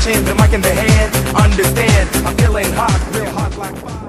machine, the mic in the hand. Understand, I'm feeling hot, real hot like fire.